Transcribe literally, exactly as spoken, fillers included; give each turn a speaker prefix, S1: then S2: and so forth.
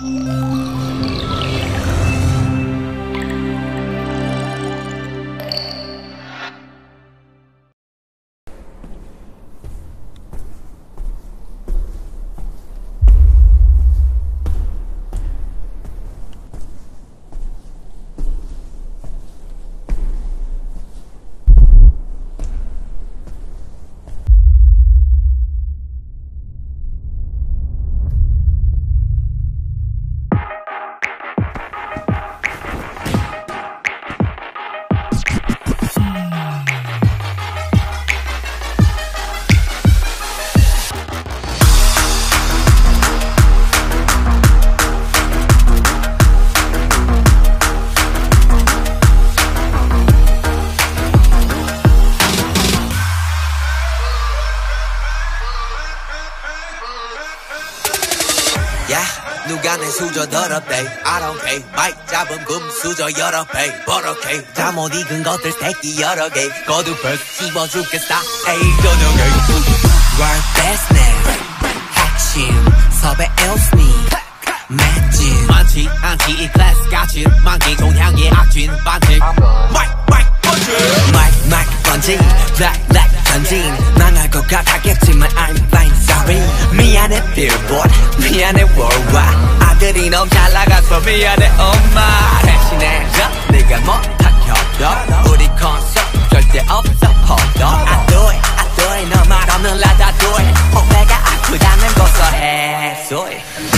S1: 누가 내 수저 더럽대 I don't pay 마이크 잡은 금 수저 여러 배 버럭해 다 못 익은 것들 새끼 여러 개 거두벌 씹어 죽겠다 에이 저녁에 World best name 핵심 섭외 엘스니 맷진 많지 않지 이 클래스 같이 만기 동향의 악진 반칙 마이크 마이크 번지 마이크 마이크 번지 블랙 블랙 전진 망할 것 같았겠지만 I'm fine sorry 미안해 billboard 미안해 worldwide 아들이 너무 잘 나가서 미안해 엄마 대신해줘 네가 못한 협력 우리 콘서트 절대 없어 hold I do it I do it 너 말 없는 라다 do it 오해가 아프다면 고소해 소리